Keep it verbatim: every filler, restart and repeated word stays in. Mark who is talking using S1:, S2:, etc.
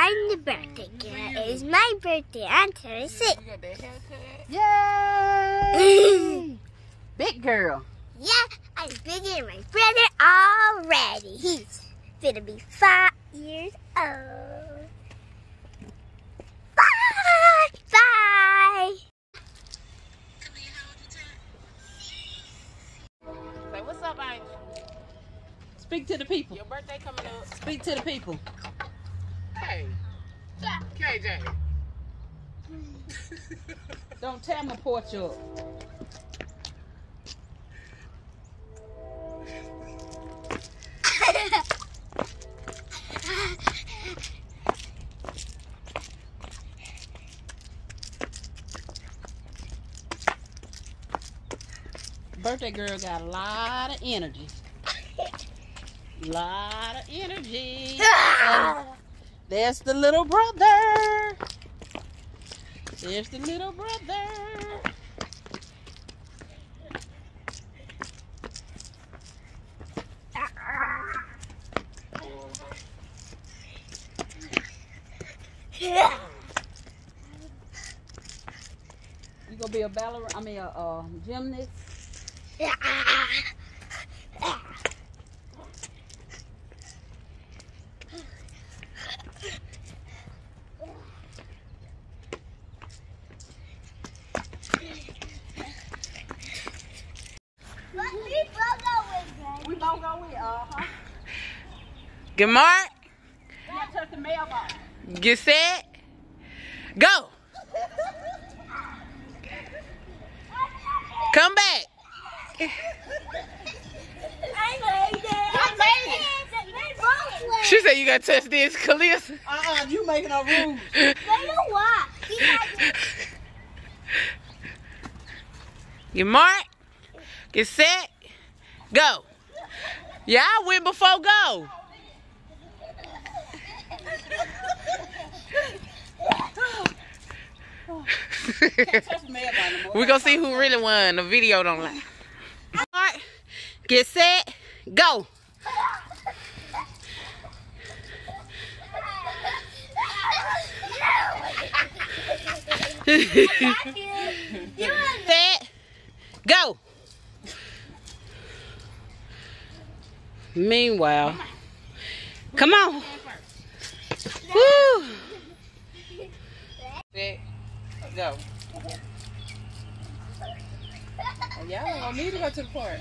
S1: I'm the birthday girl. It's my birthday. I'm thirty-six.
S2: You got that haircut?
S3: Yay! Big girl.
S1: Yeah, I'm bigger than my brother already. He's gonna be five years old. Bye! Bye!
S2: Say, what's up, Angel?
S3: Speak to the people.
S2: Your birthday coming up.
S3: Speak to the people.
S2: Hey, K J.
S3: Don't tear my porch up. Birthday girl got a lot of energy. Lot of energy. And there's the little brother. There's the little brother. You gonna be a ballerina? I mean, a, a gymnast? We both go with, uh-huh.
S2: Good morning.
S3: You gotta touch the mailbox.
S2: Get set. Go. Come back. She said you gotta touch this, Kalisa.
S3: Uh-uh, you making a rules.
S2: Get marked. Get set. Go. Y'all went before go. We gonna see who really won. The video don't lie. Alright. Get set. Go. Set. Go. Meanwhile, come on. Woo. Set. Go. Y'all don't need to go to the park.